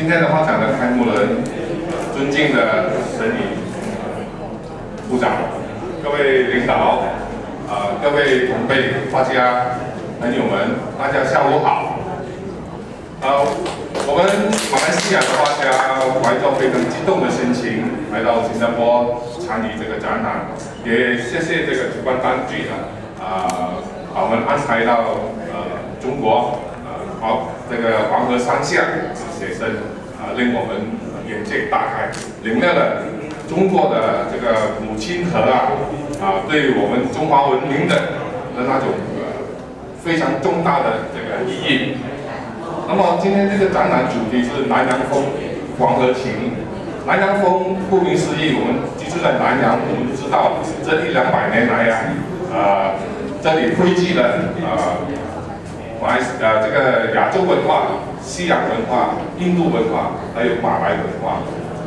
今天的画展的开幕人，尊敬的沈宇部长，各位领导，各位同辈画家朋友们，大家下午好。我们马来西亚的画家怀着非常激动的心情来到新加坡参与这个展览，也谢谢这个主办单据把我们安排到中国这个黄河山下写生令我们眼界大开，领略了中国的这个母亲河对我们中华文明的那种非常重大的这个意义。那么今天这个展览主题是南洋风黄河情。南洋风顾名思义，我们居住在南洋，我们知道这100-200年来这里汇聚了这个亚洲文化、西洋文化、印度文化，还有马来文化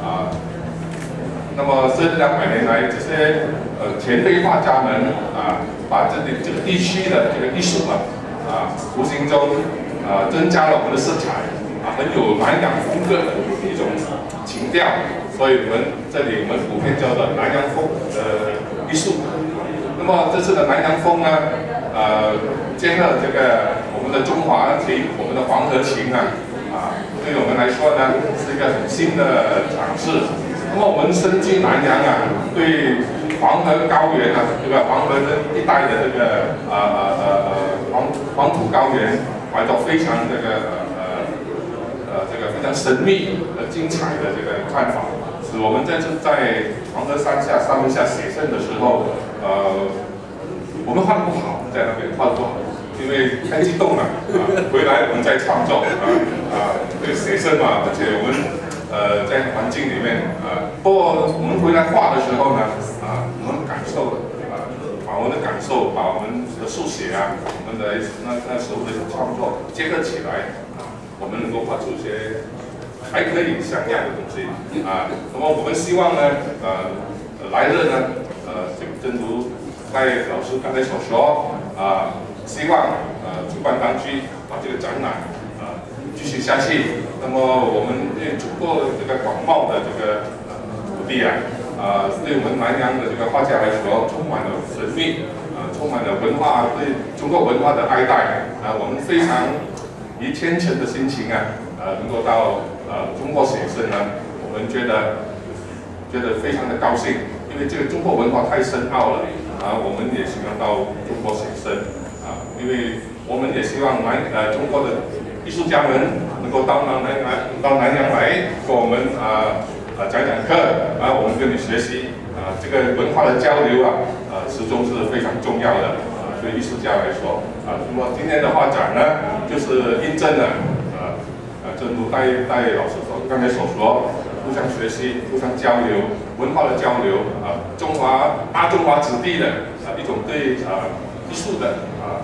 那么这200年来，这些前辈画家们把这个地区的这个艺术无形中增加了我们的色彩很有南洋风格的一种情调，所以我们普遍叫做南洋风的艺术。那么这次的南洋风呢，结合这个我们的中华情，我们的黄河情对我们来说呢是一个很新的尝试。那么我们身居南洋对黄河高原这个黄河这一带的这个黄土高原，怀着非常这个非常神秘和精彩的这个看法，使我们这次在黄河山下写生的时候，我们画不好，在那边画不好，因为太激动了回来我们再创作这个写生而且我们在环境里面不过我们回来画的时候呢我们感受把我们的感受，把我们的书写我们的那时候的创作结合起来我们能够画出一些还可以像样的东西那么我们希望呢来日呢正如戴老师刚才所说希望主办当局把这个展览继续下去。那么我们足够这个广袤的这个土地对我们南洋的这个画家来说，充满了神秘充满了文化对中国文化的爱戴我们非常以虔诚的心情能够到中国写生我们觉得非常的高兴，因为这个中国文化太深奥了我们也希望到中国写生因为我们也希望中国的艺术家们能够到南洋来跟我们讲课我们跟你学习这个文化的交流始终是非常重要的对艺术家来说那么今天的画展呢，就是印证了正如戴老师刚才所说，互相学习、互相交流、文化的交流大中华子弟的一种对艺术的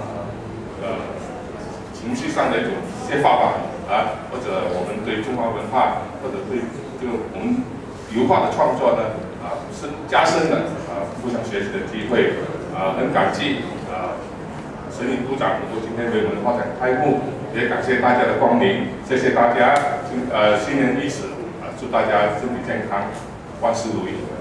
情绪上的一种揭发吧或者我们对中华文化或者对这个我们油画的创作呢加深了互相学习的机会很感激沈宇部长能够今天为我们画展开幕，也感谢大家的光临，谢谢大家新年伊始祝大家身体健康，万事如意。